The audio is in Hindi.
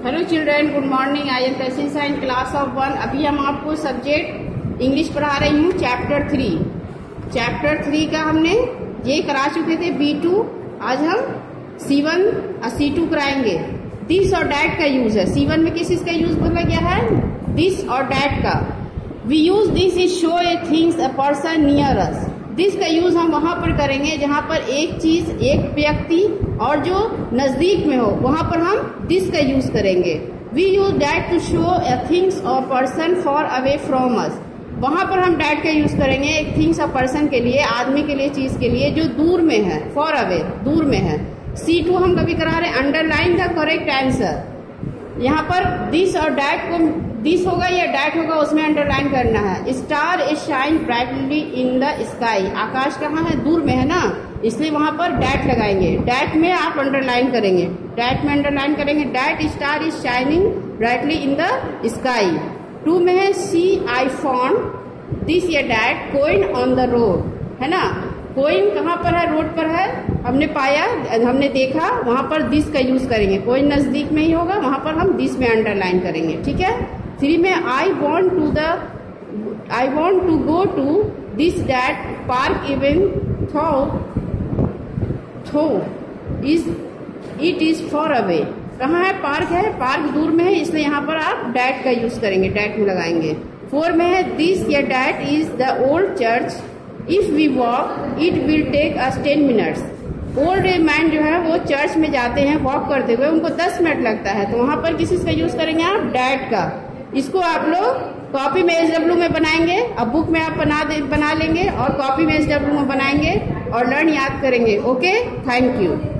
Hello children, good morning. I am Tahseen in class of 1। अभी हम आपको सब्जेक्ट इंग्लिश पढ़ा रही हूँ, चैप्टर 3। चैप्टर 3 का हमने ये करा चुके थे B2। आज हम C1 और C2 कराएंगे। दिस और डैट का यूज है। C1 में किस चीज का यूज बोला गया है? दिस और डैट का। We use this is show a things a person near us. This का यूज हम वहां पर करेंगे जहां पर एक चीज, एक व्यक्ति और जो नजदीक में हो, वहां पर हम दिस का यूज करेंगे। We use that to show a things और person far away from us. वहां पर हम डैट का यूज करेंगे एक थिंग्स और पर्सन के लिए, आदमी के लिए, चीज के लिए जो दूर में है। फॉर अवे, दूर में है। C2 हम कभी करा रहे अंडरलाइन द करेक्ट आंसर। यहाँ पर दिस और डैट को, दिस होगा या डैट होगा, उसमें अंडरलाइन करना है। Star is shine brightly in the sky. आकाश कहाँ है? दूर में है ना, इसलिए वहां पर डैट लगाएंगे। डैट में आप अंडरलाइन करेंगे, डैट में अंडरलाइन करेंगे। That star is shining brightly in the sky. 2 में है सी आई फाउंड दिस या that coin on the road, है ना। कोइन कहाँ पर है? रोड पर है। हमने पाया, हमने देखा, वहां पर दिस का यूज करेंगे। कोइन नजदीक में ही होगा, वहां पर हम दिस में अंडरलाइन करेंगे, ठीक है। 3 में I want to go to this that park even though it is far away. कहाँ है? पार्क है, पार्क दूर में है, इसलिए यहाँ पर आप डैट का यूज करेंगे, डैट में लगाएंगे। 4 में है दिस या that is the old church. If we walk it will take us 10 minutes. Old man जो है वो चर्च में जाते हैं वॉक करते हुए, उनको 10 मिनट लगता है, तो वहां पर किस चीज का यूज करेंगे आप? डैट का। इसको आप लोग कॉपी में SW में बनाएंगे, अब बुक में आप बना लेंगे और कॉपी में SW में बनाएंगे और लर्न याद करेंगे। Okay, thank you.